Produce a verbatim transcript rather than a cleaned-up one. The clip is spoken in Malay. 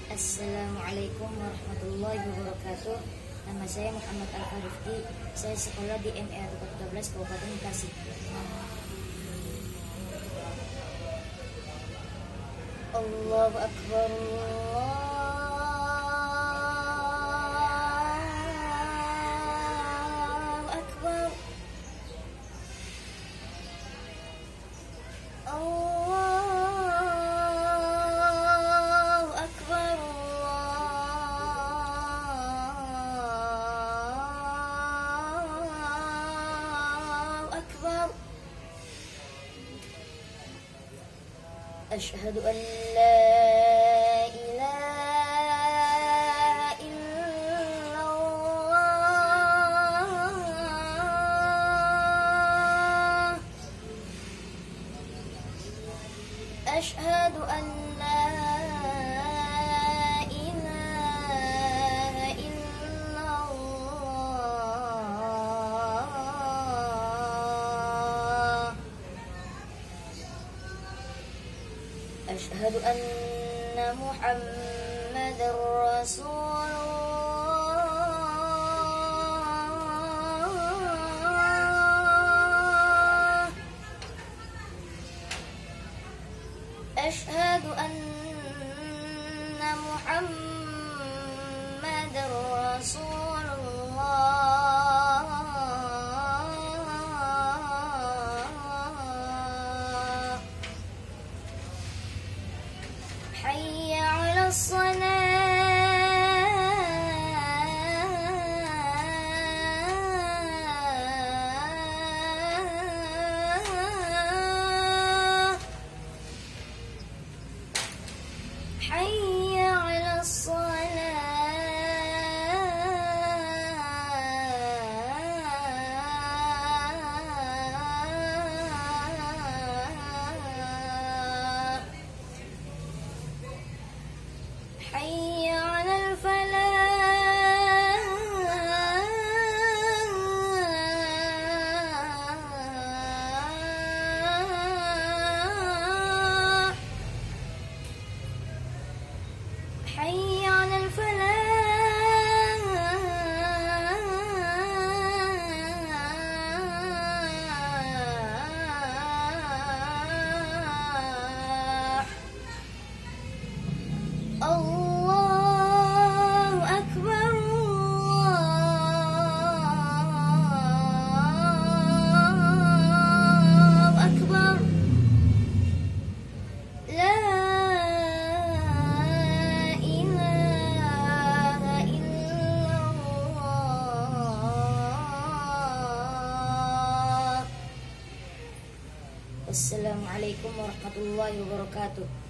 Assalamualaikum warahmatullahi wabarakatuh. Nama saya Muhammad Al-Farifki. Saya sekolah di M E A tiga belas Kabupaten Bekasi. Allahu Akbar. Allahu Akbar. Allahu Akbar. Allahu Akbar. Asyhadu an la ilaha illallah. Asyhadu an la ilaha illallah. Asyhadu anna Muhammadar Rasulullah. Asyhadu anna Muhammadar Rasulullah. Hayya 'alas salah. Hayya 'alas salah. Hayya 'alal falah. Hayya 'alal falah. Allahu Akbar. Allahu Akbar. La ilaha illallah. Assalamualaikum warahmatullahi wabarakatuh.